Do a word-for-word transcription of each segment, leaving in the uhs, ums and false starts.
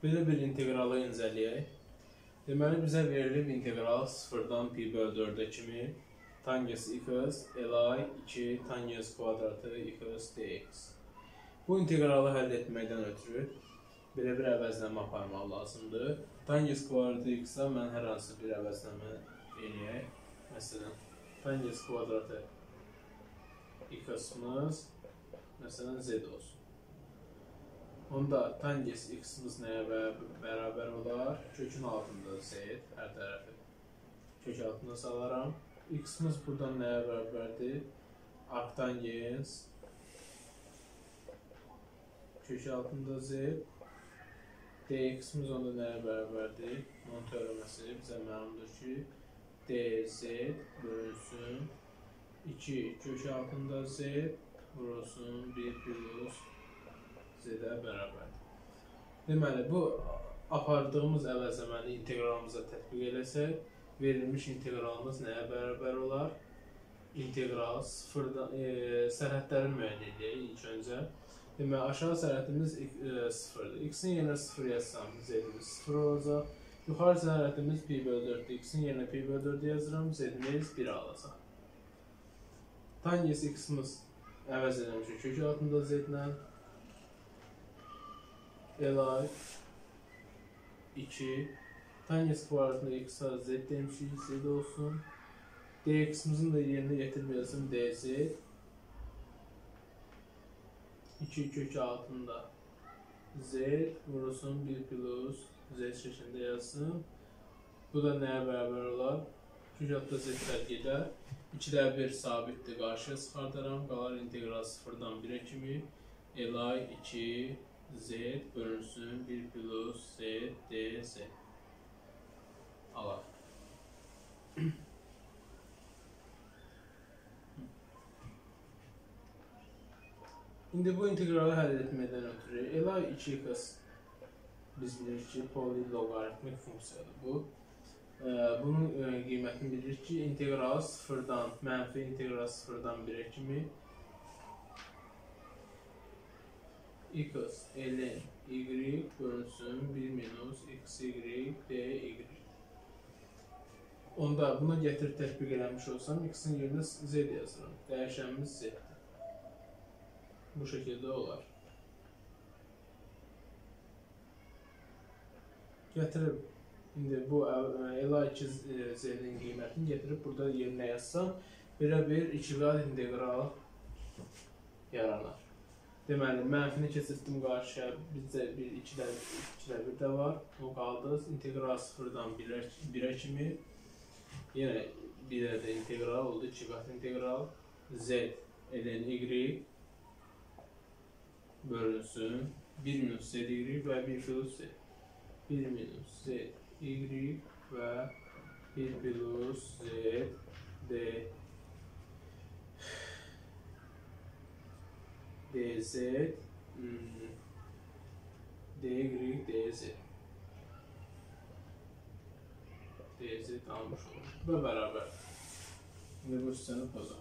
Belə bir integralı incələyək. Deməli, bizə verilib integral sıfırdan pi bölü dördə kimi tangens x elay iki tangens kvadratı x dx. Bu integralı həll etməkdən ötürü belə bir əvəzləmə aparmaq lazımdır. Tangens kvadratı x-a mən hər hansı bir əvəzləmə eləyək. Məsələn, tangens kvadratı x-imiz məsələn z olsun. Onda tangens x-imiz nəyə bərabər olar? Kökün altında z, hər tərəfi kök altında salaram. X-imiz buradan nəyə bərabərdir? Arctangens kök altında z. Dx-imiz onda nəyə bərabərdir? Onun teoreması bizə məlumdur ki, dz bölünsün iki kök altında z vurulsun bir plus z-ə bərabərdir. Deməli, bu apardığımız əvəzləməni integralımıza tətbiq eləsək, verilmiş integralımız nəyə bərabər olar? İntegral sıfırdan, e, sərhədləri müəyyən edək ilk öncə. Deməli, aşağı sərhədimiz e, sıfırdır. X-in yerinə sıfır yazsam, z-imiz sıfır olacaq. Yuxarı sərhədimiz pi bölü dörddür. X-in yerinə pi bölü dörd yazıram, z-imiz bir alacaq. Tangens x-imiz əvəz edilmişik kök altında z-lə. Elay iki tangens kvadratında x-a z demişik, z olsun. Dx-imizin də yerinə yetirməyəsin dz. iki kök altında z vurulsun bir plus z şəklində yazsın. Bu da nəyə bərabər olar? Kök altında z-lər gedər. ikidə bir sabitdir, qarşıya çıxardaram. Qalar integral sıfırdan birə kimi. Elay iki z bölünsün bir plus z dz. Alaq. İndi bu integralı həll etməkdən ötürü elay iki x biz bilirik ki, poliloqaritmik funksiyadır bu. Bunun qiymətini bilirik ki, integral sıfırdan, mənfi integral sıfırdan birə kimi x ln y bölünsün bir minus xy dy. Onda buna gətirib tətbiq eləmiş olsam, x-in yerinə z yazıram. Dəyişənimiz z-dir. Bu şəkildə olar. Gətirib, indi bu elay iki z-nin qiymətini gətirib burada yerinə yazsam, belə bir ikiqat integral yaranar. Deməli, mənfini keçirtdim qarşıya, bizdə bir ikidə bir də var. O qaldı. İntegral sıfırdan birə kimi. Yenə bir də integral oldu. iki qat integral. Z ln y bölünsün. bir minus z y və bir plus z. bir minus z y və bir plus z d. dz dy dz dz almış olur və bərabər. İndi bu hissəni pozaq.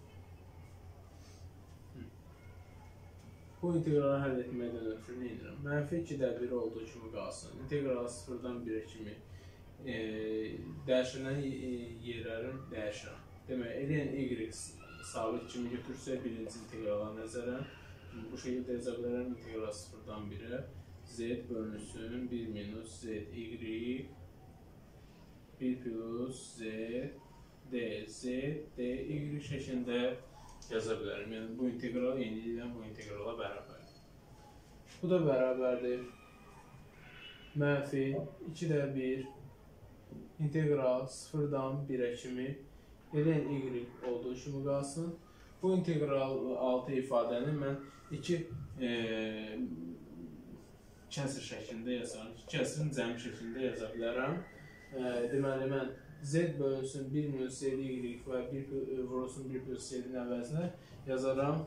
Bu integralı həll etməkdən ötürü nə edirəm? Mənfi ikidə bir olduğu kimi qalsın. İntegralı sıfırdan birə kimi e, dəyişilən yerlərin dəyişirəm. Demək, ln y sabit kimi götürsək birinci integrala nəzərən, bu şəkildə yaza bilərəm integral sıfırdan birə z bölünsün bir minus z y bir plus z dz dy şəklində yaza bilərəm. Yəni bu integral yeniliklə bu integrala bərabərdir. Bu da bərabərdir. Mənfi ikidə bir integral sıfırdan birə kimi ln y olduğu kimi qalsın. Bu integral altı ifadəni mən iki e, kəsr şəklində yazarım. İki kəsrin cəmi şəklində yaza bilərəm. E, deməli, mən z bölünsün bir minus z y və bir vurulsun bir plus z-in əvəzinə yazaram.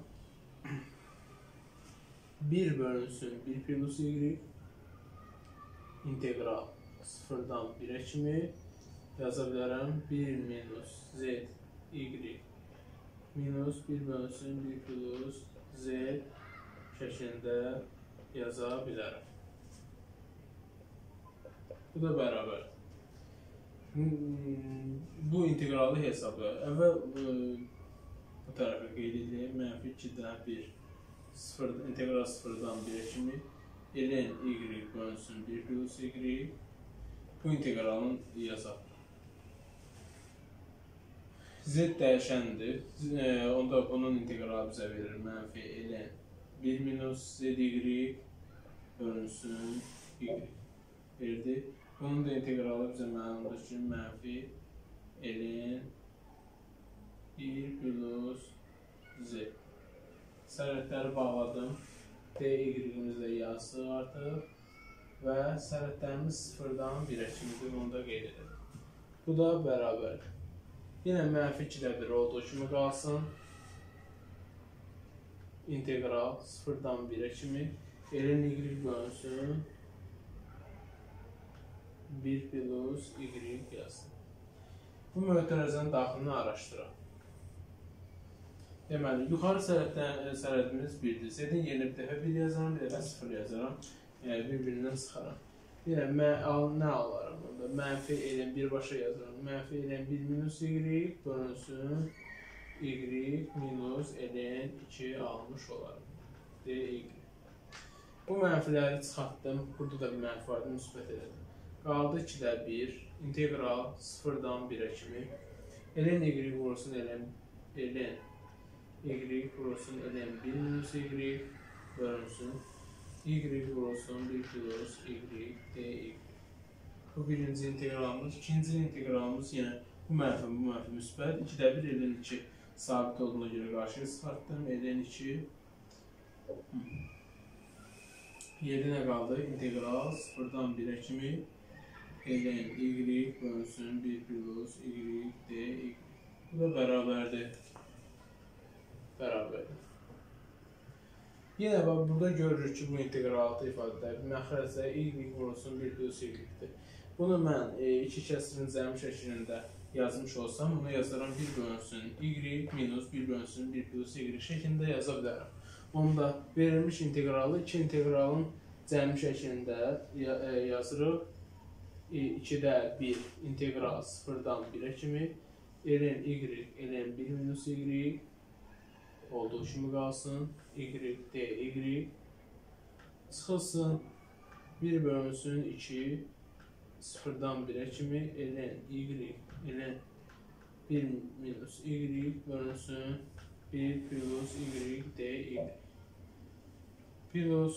bir bölünsün bir plus y integral sıfırdan birə kimi yaza bilərəm. bir minus z y minus bir bölünsün bir plus z şəklində yaza bilərəm. Bu da bərabər. Hmm, Bu integralı hesabı əvvəl e, bu tərəfə qeyd ediləyək. Mənfi ikidən bir sıfır, integral sıfırdan birə kimi ln y bölünsün bir plus y. Bu integralın yazaq. Z dəyişəndir. E, onda bunun integralı bizə verir. Mənfi ln bir minus zy bölünsün y verdi. Bunun da integralı bizə mənimdir ki, mənfi ln bir plus z. Sərhədləri bağladım. dy-imizlə yazsıq artıq. Və sərhədlərimiz sıfırdan birə kimidir. Onu da qeyd edelim. Bu da bərabərdir. Yenə mənfi ikidə bir olduğu kimi qalsın. İntegral sıfırdan birə kimi ln y bölünsün bir plus y yazsın. Bu mötərizənin daxilini araşdıraq. Deməli, yuxarı sərhədimiz birdir. Z-in yerinə bir dəfə bir yazaram, bir dəfə sıfır yazaram. Yəni, bir-birindən sıxaram. Yenə, nə alaram burada? Mənfi ln birbaşa yazaram. Mənfi ln bir minus y bölünsün y minus ln iki almış olarım. dy. Bu mənfiləri çıxartdım. Burada da bir mənfi vardı, müsbət edelim. Qaldı ikidə bir. İntegral sıfırdan birə kimi. ln y vurulsun ln ln y vurulsun ln bir minus y bölünsün y vurulsun bir plus y dy. Bu birinci integralımız. İkinci integralımız yenə bu mənfi, bu mənfi müsbət. ikidə bir ln iki sabit olduğuna görə qarşıya çıxartdım. ln iki yerinə qaldı. İntegral sıfırdan birə kimi ln y bölünsün bir plus y dy. Bu da bərabərdir. Bərabərdir. Yenə bax, burada görürük ki, bu integralda ifadələr məxrəcdə y vurulsun bir plus y-dir. Bunu mən e, iki kəsrin cəmi şəklində yazmış olsam, bunu yazaram bir bölünsün y minus bir bölünsün bir plus y şəklində yaza bilərəm. Onu da verilmiş integralı iki integralın cəmi şəklində yazırıq. ikidə bir integral sıfırdan birə kimi ln y ln bir minus y olduğu kimi qalsın. Y dy çıxılsın. bir bölünsün iki sıfırdan birə kimi ln y ln bir minus y bölünsün bir plus y dy. Plus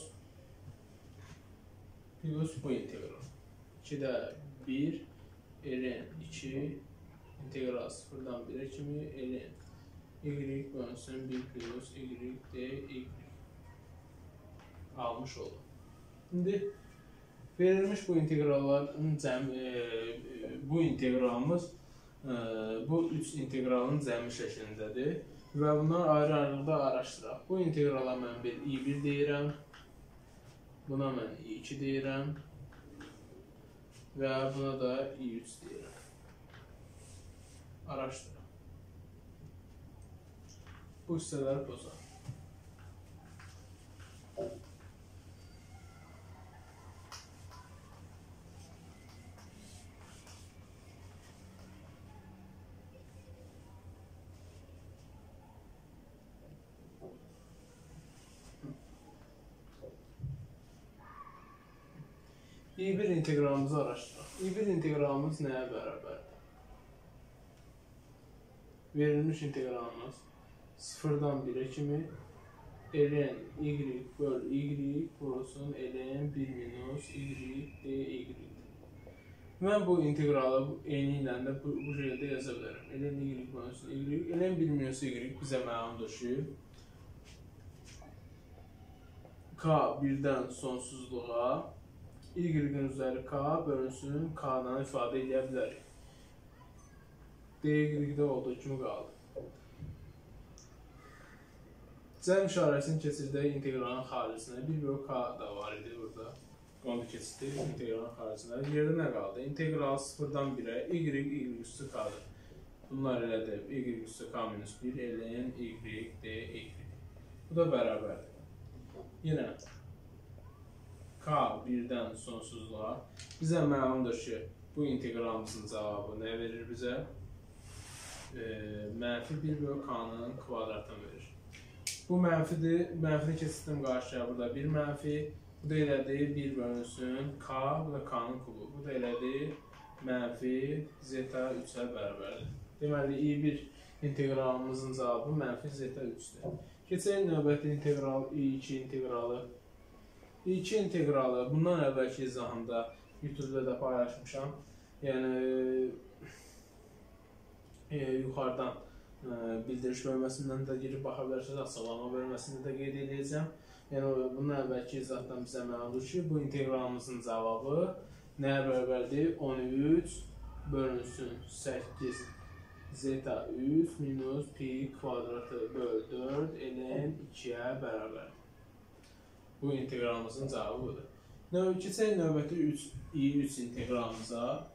plus bu integral. ikidə bir ln iki integral sıfırdan birə kimi ln y bölünsün bir plus y dy almış olur. Şimdi verilmiş bu integralların cəm e, bu integralımız e, bu üç integralın cəmi şəklindədir və bunlar ayrı-ayrılıqda araşdıraq. Bu integrala mən bir i bir deyirəm, buna mən i iki deyirəm və buna da i üç deyirəm. Araşdıraq. Bu hissələri pozaq. i bir integralımızı araşdıraq. i bir integralımız nəyə bərabərdir? Verilmiş integralımız sıfırdan birə kimi ln y böl y vurulsun ln bir minus y dy. Mən bu integralı eyni ilə də bu, bu şəkildə yaza bilərəm. ln y bölünsün y, ln bir minus y bizə məlumdur ki, k birdən sonsuzluğa y-in üzəri k bölünsün k-dan ifadə edə bilərik. dy-də olduğu kimi qaldı. Cəm işarəsini keçirdək integralın xaricinə. bir bölü k da var idi burada. Onu keçirdik integralın xaricinə. Yerdə nə qaldı? İntegral sıfırdan birə y, y üstü k'dır. Bunlar elədir. Y üstü k minus bir ln y dy. Bu da bərabərdir. Yenə k birdən sonsuzluğa. Bizə məlumdur ki, bu inteqralımızın cavabı nə verir bizə? E, mənfi bir bölü k-nın kvadratını verir. Bu mənfidir. Mənfini keçirdim qarşıya. Burada bir mənfi. Bu da elədir bir bölünsün k. Bu da k-nın kubu. Bu da elədir mənfi zeta üçə bərabərdir. Deməli, i bir inteqralımızın cavabı mənfi zeta üçdür. Keçək növbəti integral i iki inteqralı. i iki inteqralı bundan əvvəlki izahımda YouTube-da da paylaşmışam. Yəni e, yuxarıdan e, bildiriş bölməsindən də girib baxa bilərsiniz, açıqlama bölməsində də qeyd edəcəm. Yəni bundan əvvəlki izahdan bizə məlumdur ki, bu inteqralımızın cavabı nəyə bərabərdir? on üç bölünsün səkkiz zeta üç minus pi kvadratı böl dörd ln ikiyə bərabərdir. Bu inteqralımızın cavabı budur. Növ keçək növbəti i üç inteqralımıza.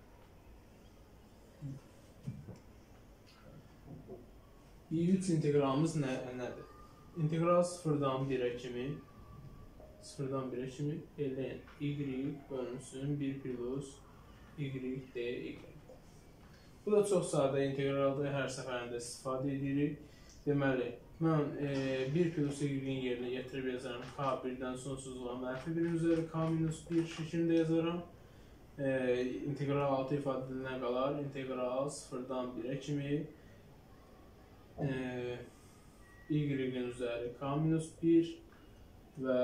i üç inteqralımız nə, nədir? İntegral sıfırdan birə kimi sıfırdan birə kimi ln y bölünsün bir plus y dy. Bu da çox sadə inteqraldır. Hər səfərində istifadə edirik. Deməli, mən e, bir plus y-in yerinə gətirib yazarım. K birdən sonsuzluğa mənfi birin üzəri k minus bir şəklində yazaram. E, integral altı ifadədə nə qalar? İntegral sıfırdan birə kimi e, y-in üzəri k minus bir və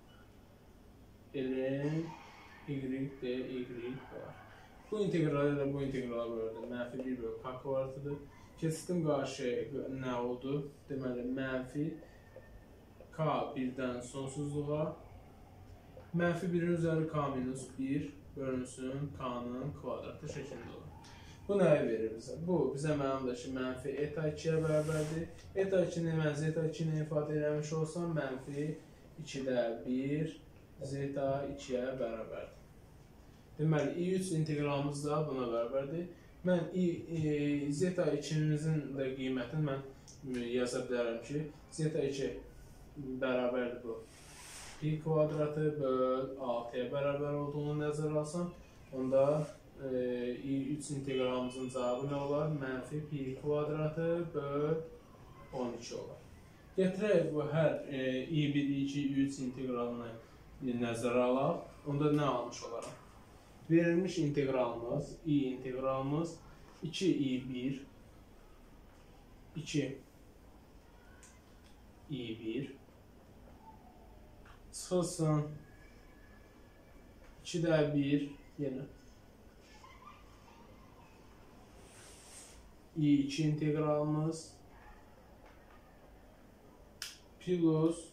ln y dy var. Bu inteqral ilə bu inteqral bölürdü. Mənfi bir bölü k kvadratıdır. Keçdim qarşıya nə oldu? Deməli, mənfi k birdən sonsuzluğa mənfi birin üzəri k minus bir bölünsün k-nın kvadratı şəklində olur. Bu nəyi verir bizə? Bu bizə mənimdir ki, mənfi eta ikiyə bərabərdir. Eta ikini mən zeta iki ilə ifadə eləmiş olsam, mənfi ikidə bir zeta ikiyə bərabərdir. Deməli, i üç inteqralımız da buna bərabərdir. Mən i, e, zeta ikimizin də qiymətini mən yaza bilərəm ki, zeta iki bərabərdir bu. Pi kvadratı böl altıya bərabər olduğunu nəzərə alsam, onda e, i üç inteqralımızın cavabı nə olar? Mənfi pi kvadratı böl on iki olar. Gətirək bu hər e, i bir, i iki, i üç inteqralını nəzərə alaq. Onda nə almış olaraq? Verilmiş inteqralımız, i inteqralımız iki i bir, iki i bir çıxılsın ikidə bir yenə i iki inteqralımız plus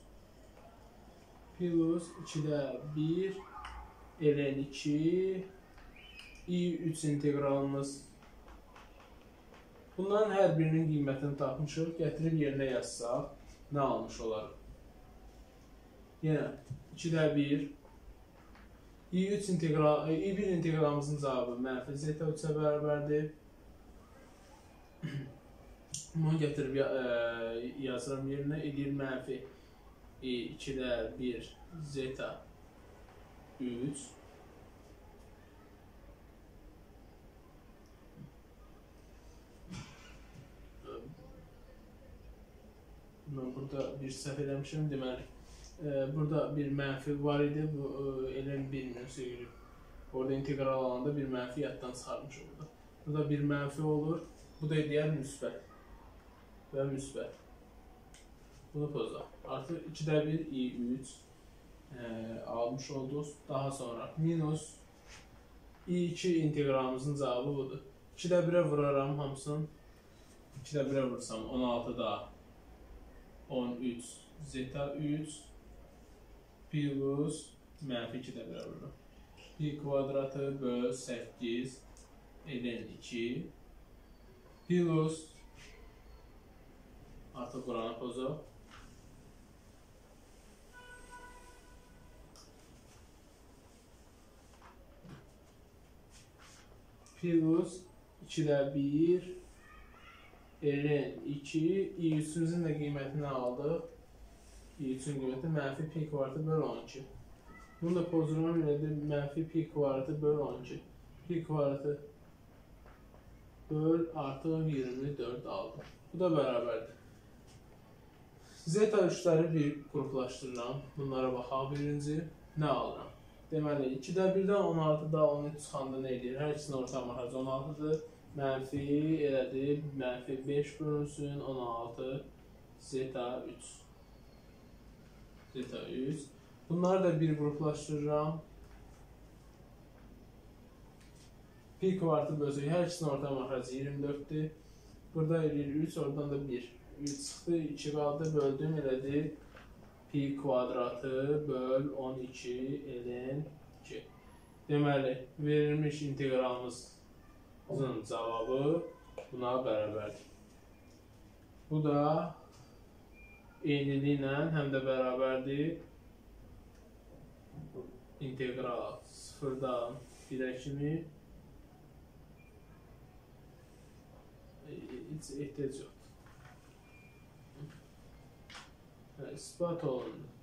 plus ikidə bir ln iki i üç inteqralımız. Bunların hər birinin qiymətini tapmışıq. Gətirib yerinə yazsaq, nə almış olarıq? Yenə ikidə bir i üç integral, i bir inteqralımızın cavabı mənfi zeta üçə bərabərdir. Bunu gətirib yazıram yerinə. Edir mənfi ikidə bir zeta üç mən burada bir səhv eləmişəm. Deməli, e, burada bir mənfi var idi. Bu e, elm bilmiyorsa yürü. Orada integral alanda bir mənfi yaddan çıxarmış orada. Burada bir mənfi olur. Bu da deyər müsbət və müsbət. Bunu pozaq. Artıq ikidə bir i üç e, almış olduk. Daha sonra minus i iki inteqralımızın cavabı budur. ikidə birə vuraram hamısını. ikidə birə vursam on altıda on üç zeta üç plus mənfi ikidə birə vururam. Pi kvadratı böl səkkiz ln iki plus artıq buranı pozaq. Plus ikidə bir ln iki i üçümüzün də qiymətini aldıq. i üçün qiyməti mənfi pi kvadratı böl on iki. Bunu da pozdururam elədir. Mənfi pi kvadratı böl on iki. Pi kvadratı böl artıq iyirmi dörd aldım. Bu da bərabərdir. Zeta üçləri bir qruplaşdırıram. Bunlara baxaq. Birinci nə alıram? Deməli, ikidə birdən on altıda on üç çıxanda nə edir? Hər ikisinin orta məxrəci on altıdır. Mənfi elədir. Mənfi beş bölünsün. on altı zeta üç. Zeta üç. Bunları da bir qruplaşdırıram. Pi kvadratı bölsək, hər ikisinin orta məxrəci iyirmi dörddür. Burada eləyir üç, oradan da bir. üç çıxdı, iki qaldı, böldüm elədir. Pi kvadratı böl on iki elən iki. Deməli, verilmiş inteqralımızın cavabı buna bərabərdir. Bu da eyniliklə həm də bərabərdir. İntegral sıfırdan birə kimi heç ehtiyac yoxdur. İspat olundu.